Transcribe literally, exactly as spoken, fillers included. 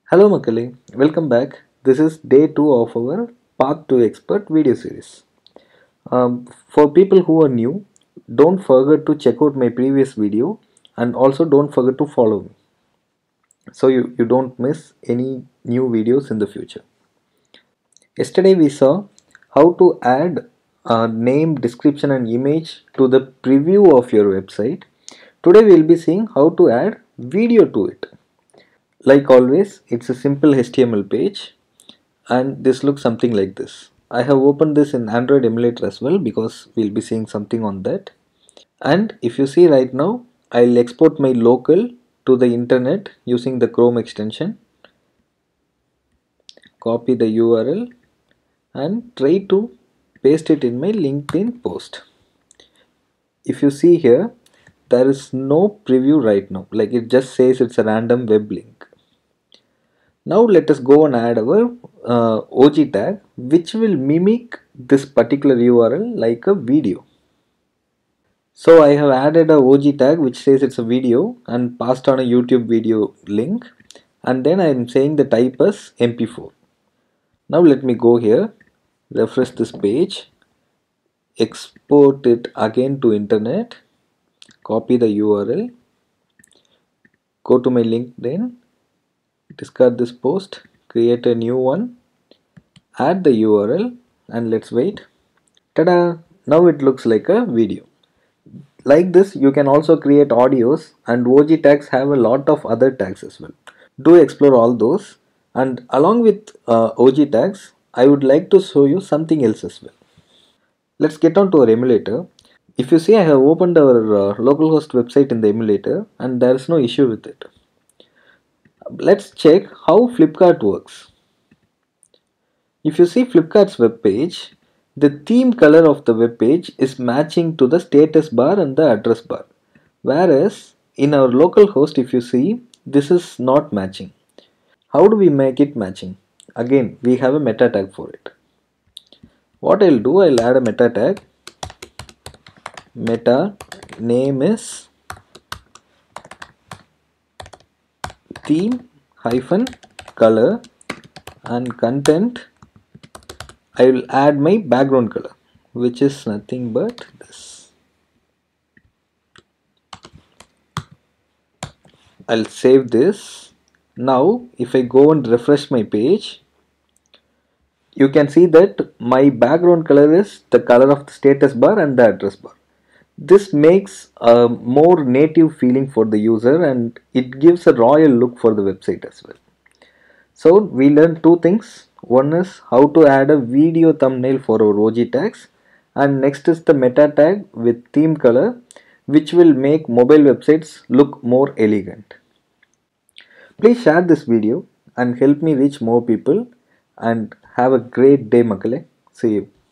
Hello Makale, welcome back. This is day two of our Path to Expert video series. Um, for people who are new, don't forget to check out my previous video and also don't forget to follow me so you, you don't miss any new videos in the future. Yesterday we saw how to add a name, description and image to the preview of your website. Today we will be seeing how to add video to it. Like always, it's a simple H T M L page and this looks something like this. I have opened this in Android emulator as well because we'll be seeing something on that. And if you see right now, I'll export my local to the internet using the Chrome extension, copy the U R L and try to paste it in my LinkedIn post. If you see here, there is no preview right now, like it just says it's a random web link. Now let us go and add our uh, O G tag which will mimic this particular U R L like a video. So I have added a O G tag which says it's a video and passed on a YouTube video link, and then I am saying the type as M P four. Now let me go here, refresh this page, export it again to internet, copy the U R L, go to my LinkedIn, discard this post, create a new one, add the U R L and let's wait. Tada! Now it looks like a video. Like this, you can also create audios, and O G tags have a lot of other tags as well. Do explore all those, and along with uh, O G tags, I would like to show you something else as well. Let's get on to our emulator. If you see, I have opened our uh, localhost website in the emulator and there is no issue with it. Let's check how Flipkart works. If you see Flipkart's web page, the theme color of the web page is matching to the status bar and the address bar. Whereas in our local host, if you see, this is not matching. How do we make it matching? Again, we have a meta tag for it. What I'll do, I'll add a meta tag. Meta name is theme hyphen color and content. I will add my background color, which is nothing but this. I'll save this. Now if I go and refresh my page, you can see that my background color is the color of the status bar and the address bar. This makes a more native feeling for the user and it gives a royal look for the website as well. So we learned two things. One is how to add a video thumbnail for our O G tags, and next is the meta tag with theme color which will make mobile websites look more elegant. Please share this video and help me reach more people, and have a great day Makale. See you.